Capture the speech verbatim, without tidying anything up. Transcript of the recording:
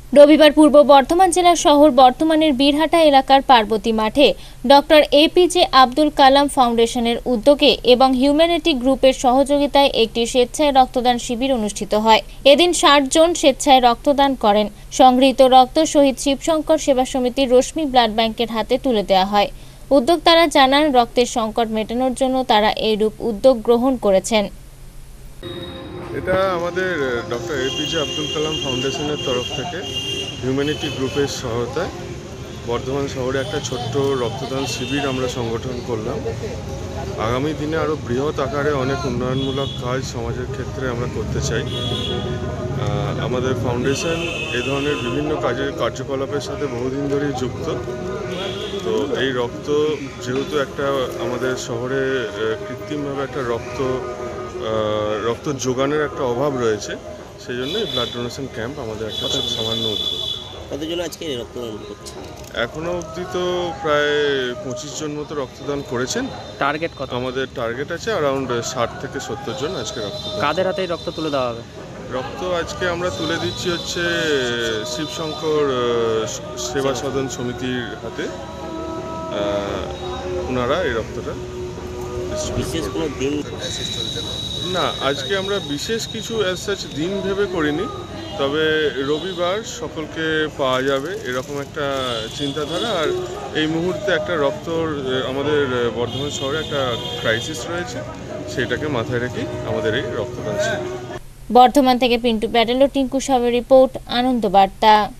রবিবার পূর্ব বর্ধমান জেলার শহর বর্ধমানের বীরহাটা এলাকার পার্বতী মাঠে ডক্টর এপিজে আব্দুল কালাম ফাউন্ডেশনের উদ্যোগে এবং হিউম্যানিটি গ্রুপের সহযোগিতায় একটি স্বেচ্ছায় রক্তদান শিবির অনুষ্ঠিত হয়। এদিন ষাট জন স্বেচ্ছায় রক্তদান করেন। সংগৃহীত রক্ত শহীদ শিবশঙ্কর সেবা সমিতির রশ্মি ব্লাড ব্যাংকের হাতে তুলে দেওয়া হয়। উদ্যোক্তারা জানান, রক্তের সংকট মেটানোর জন্য তারা এইরূপ উদ্যোগ গ্রহণ করেছেন। এটা আমাদের ডক্টর এপিজে আব্দুল কালাম ফাউন্ডেশনের তরফ থেকে হিউম্যানিটি গ্রুপের সহায়তায় বর্ধমান শহরে একটা ছোট্ট রক্তদান শিবির আমরা সংগঠন করলাম। আগামী দিনে আরও বৃহৎ আকারে অনেক উন্নয়নমূলক কাজ সমাজের ক্ষেত্রে আমরা করতে চাই। আমাদের ফাউন্ডেশন এ ধরনের বিভিন্ন কাজের কার্যকলাপের সাথে বহুদিন ধরেই যুক্ত। তো এই রক্ত যেহেতু একটা আমাদের শহরে কৃত্রিমভাবে একটা রক্ত রক্ত যোগানের একটা অভাব রয়েছে, সেই জন্য এই ব্লাড ডোনেশন ক্যাম্প আমাদের একটা সামান্য উদ্যোগ। কতজন আজকে রক্তদান করছে? এখনো অবধি তো প্রায় পঁচিশ জন মতো রক্তদান করেছেন। টার্গেট কত? আমাদের টার্গেট আছে অ্যারাউন্ড ষাট থেকে সত্তর জন আজকে রক্ত। কাদের হাতে রক্ত তুলে দেওয়া হবে? রক্ত আজকে আমরা তুলে দিচ্ছি হচ্ছে শিবশঙ্কর সেবা সদন সমিতির হাতে। ওনারা এই রক্তটা বিশেষ কোনো দিন না, আজকে আমরা বিশেষ কিছু অ্যাজ সাচ দিন ভেবে করিনি, তবে রবিবার সকলকে পাওয়া যাবে এরকম একটা চিন্তাধারা। আর এই মুহূর্তে একটা রক্তর আমাদের বর্ধমান শহরে একটা ক্রাইসিস রয়েছে, সেটাকে মাথায় রেখে আমাদের এই রক্তদান। বর্ধমান থেকে পিন্টু প্যাটেল ও টিঙ্কু সাহের রিপোর্ট, আনন্দ বার্তা।